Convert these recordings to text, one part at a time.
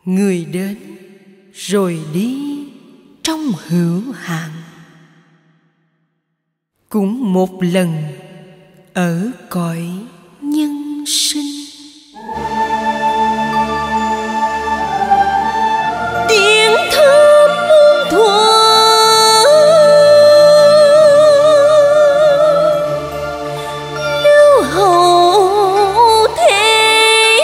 Người đến rồi đi trong hữu hạn. Cũng một lần ở cõi nhân sinh. Tiếng thơm muôn thuở lưu hậu thế,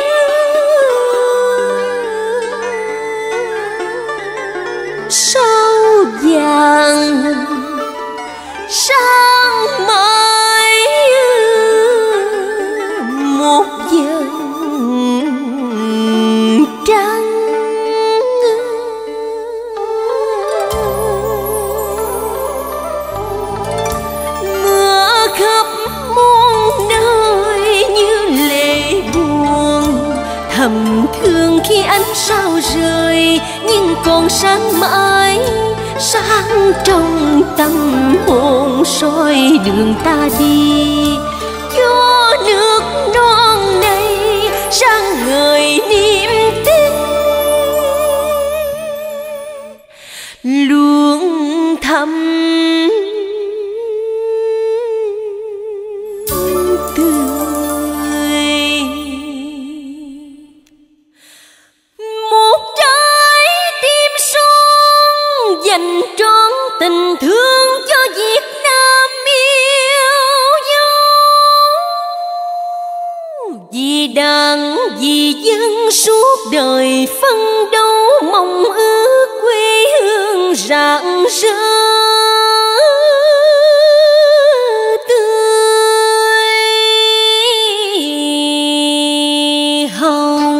sao vàng sáng mai một giờ trăng. Mưa khắp muôn nơi như lệ buồn, thầm thương khi ánh sao rơi, nhưng còn sáng mãi sáng trong tâm hồn soi đường ta đi. Cho nước non này sáng ngời niềm tin, luôn thầm tươi. Một trái tim son dành trọn tình thương cho Việt Nam yêu dấu, vì đảng vì dân suốt đời phấn đấu, mong ước quê hương rạng rỡ tươi hồng.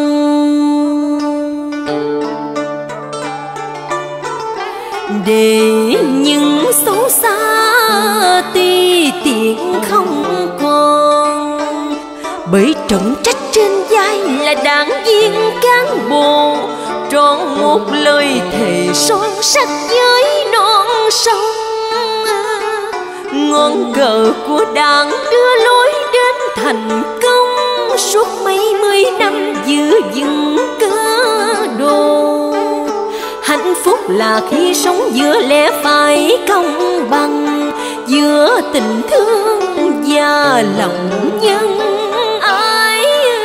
Để những xấu xa ti tiện không còn, bởi trọng trách trên vai là đảng viên cán bộ, trọn một lời thề son sắt với non sông. Ngọn cờ của đảng đưa lối đến thành công, suốt mấy mươi năm giữ vững cơ đồ. Hạnh phúc là khi sống giữa lẽ phải công bằng, giữa tình thương và lòng nhân ái.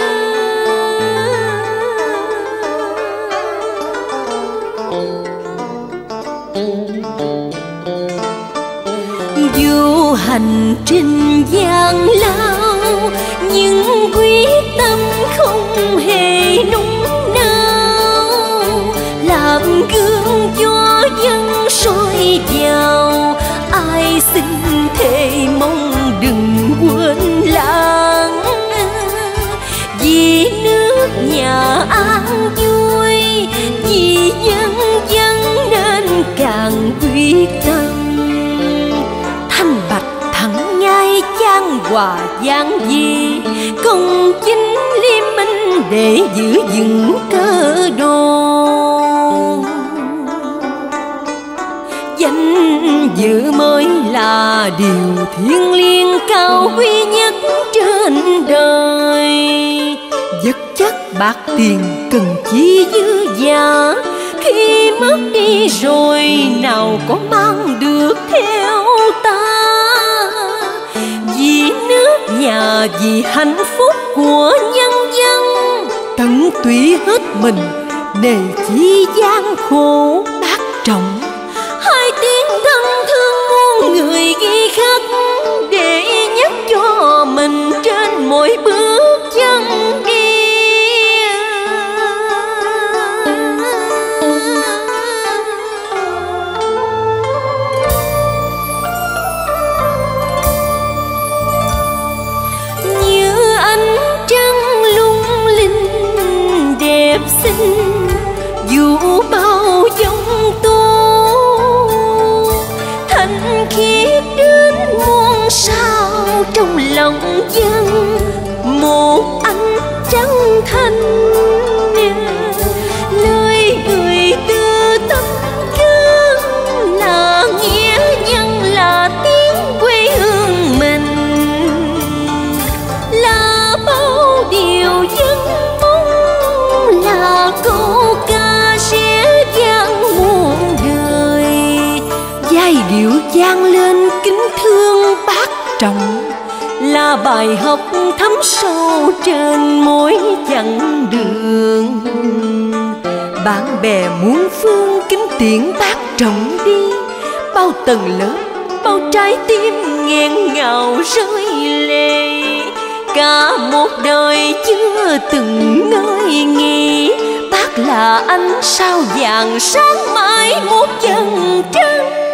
Dù hành trình gian lao, nhưng quyết tâm không hề nung nao, làm gương cho dân soi vào. Ai xin thề mong đừng quên lãng, vì nước nhà an vui, vì nhân dân nên càng quyết tâm. Thanh bạch thẳng ngay chan hòa giang di, công chính liêm minh để giữ vững cơ đồ. Danh dự mới là điều thiêng liêng cao quý nhất trên đời. Vật chất bạc tiền cần chi dư giả, khi mất đi rồi nào có mang được theo ta. Vì nước nhà vì hạnh phúc của nhân dân, tận tụy hết mình nề chi gian khổ bác trọng. Hai tiếng thân thương muôn người ghi khắc, để nhắc cho mình trên mỗi bước chân đi. Như ánh trăng lung linh đẹp xinh, dù bao giông tố thanh khiết đến muôn sao trong lòng dân. Một ánh trăng thanh, lời người từ tâm can, là nghĩa nhân là tiếng quê hương mình, là bao điều dân mong, là câu vang lên kính thương bác trọng, là bài học thấm sâu trên mỗi chặng đường. Bạn bè muôn phương kính tiễn bác trọng đi, bao tầng lớp bao trái tim nghẹn ngào rơi lệ. Cả một đời chưa từng ngơi nghỉ, bác là ánh sao vàng sáng mãi một chân trăng.